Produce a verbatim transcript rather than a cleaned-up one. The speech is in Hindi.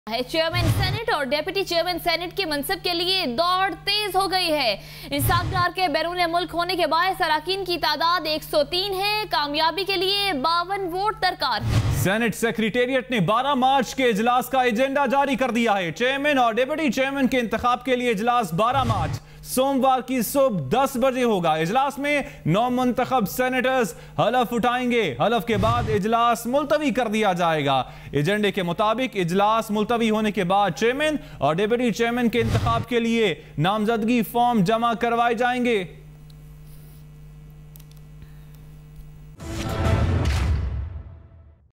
चेयरमैन सेनेट और डेप्यूटी चेयरमैन सेनेट के मनसब के लिए दौड़ तेज हो गई है। इंसाफदार के बैरून मुल्क होने के बाद अरकान की तादाद एक सौ तीन है। कामयाबी के लिए बावन वोट दरकार। सेनेट सेक्रेटेरिएट ने बारह मार्च के इजलास का एजेंडा जारी कर दिया है। चेयरमैन और डेप्यूटी चेयरमैन के इंतखाब के लिए इजलास बारह मार्च सोमवार की सुबह दस बजे होगा। इजलास में नौ मुंतखब सेनेटर्स हलफ उठाएंगे। हलफ के बाद इजलास मुलतवी कर दिया जाएगा। एजेंडे के मुताबिक इजलास मुलतवी होने के बाद चेयरमैन और डेप्यूटी चेयरमैन के इंतखाब के लिए नामजदगी फॉर्म जमा करवाए जाएंगे।